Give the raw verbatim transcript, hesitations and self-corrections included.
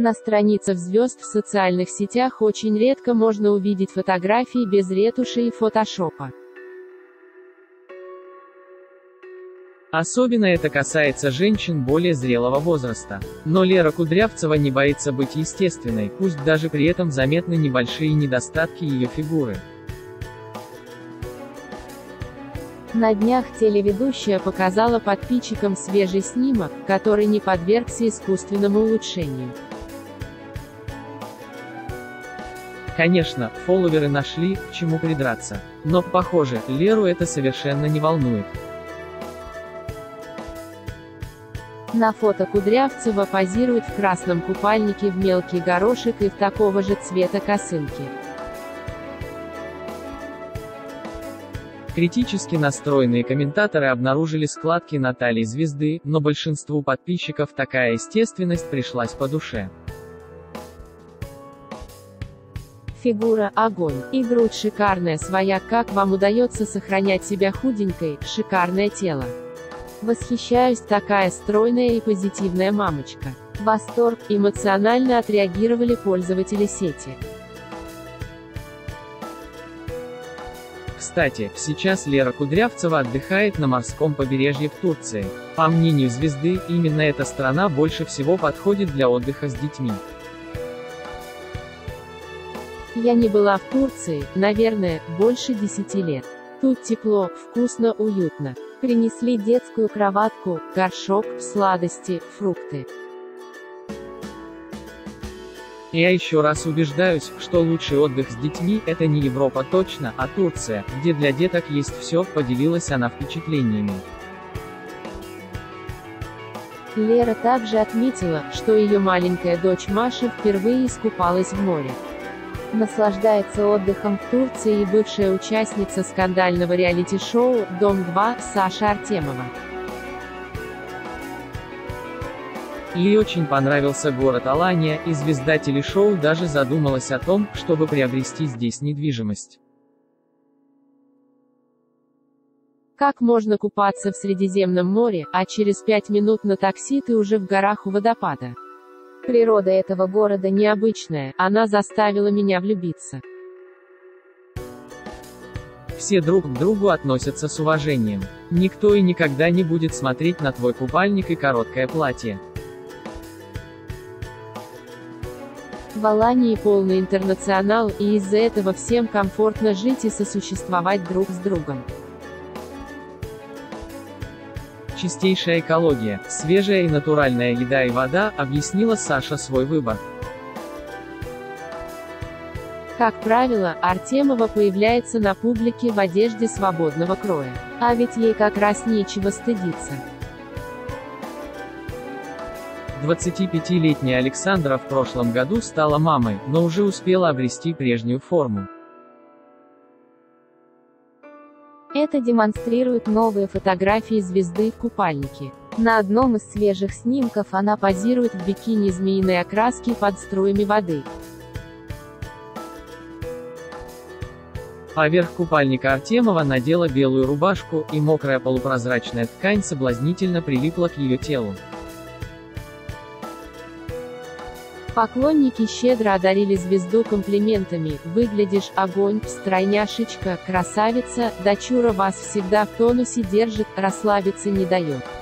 На страницах звезд в социальных сетях очень редко можно увидеть фотографии без ретуши и фотошопа. Особенно это касается женщин более зрелого возраста. Но Лера Кудрявцева не боится быть естественной, пусть даже при этом заметны небольшие недостатки ее фигуры. На днях телеведущая показала подписчикам свежий снимок, который не подвергся искусственному улучшению. Конечно, фолловеры нашли, к чему придраться. Но, похоже, Леру это совершенно не волнует. На фото Кудрявцева позирует в красном купальнике в мелкий горошек и в такого же цвета косынке. Критически настроенные комментаторы обнаружили складки на талии звезды, но большинству подписчиков такая естественность пришлась по душе. Фигура – огонь, и грудь шикарная своя, как вам удается сохранять себя худенькой, шикарное тело. Восхищаюсь, такая стройная и позитивная мамочка. Восторг, эмоционально отреагировали пользователи сети. Кстати, сейчас Лера Кудрявцева отдыхает на морском побережье в Турции. По мнению звезды, именно эта страна больше всего подходит для отдыха с детьми. Я не была в Турции, наверное, больше десяти лет. Тут тепло, вкусно, уютно. Принесли детскую кроватку, горшок, сладости, фрукты. Я еще раз убеждаюсь, что лучший отдых с детьми – это не Европа точно, а Турция, где для деток есть все, поделилась она впечатлениями. Лера также отметила, что ее маленькая дочь Маша впервые искупалась в море. Наслаждается отдыхом в Турции и бывшая участница скандального реалити-шоу «Дом-два» Саша Артемова. Ей очень понравился город Алания, и звезда телешоу даже задумалась о том, чтобы приобрести здесь недвижимость. Как можно купаться в Средиземном море, а через пять минут на такси ты уже в горах у водопада? Природа этого города необычная, она заставила меня влюбиться. Все друг к другу относятся с уважением. Никто и никогда не будет смотреть на твой купальник и короткое платье. В Алании полный интернационал, и из-за этого всем комфортно жить и сосуществовать друг с другом. Чистейшая экология, свежая и натуральная еда и вода, объяснила Саша свой выбор. Как правило, Артемова появляется на публике в одежде свободного кроя. А ведь ей как раз нечего стыдиться. двадцатипятилетняя Александра в прошлом году стала мамой, но уже успела обрести прежнюю форму. Это демонстрируют новые фотографии звезды в купальнике. На одном из свежих снимков она позирует в бикини змеиной окраски под струями воды. Поверх купальника Артемова надела белую рубашку, и мокрая полупрозрачная ткань соблазнительно прилипла к ее телу. Поклонники щедро одарили звезду комплиментами: «Выглядишь огонь, стройняшечка, красавица, дочура вас всегда в тонусе держит, расслабиться не дает».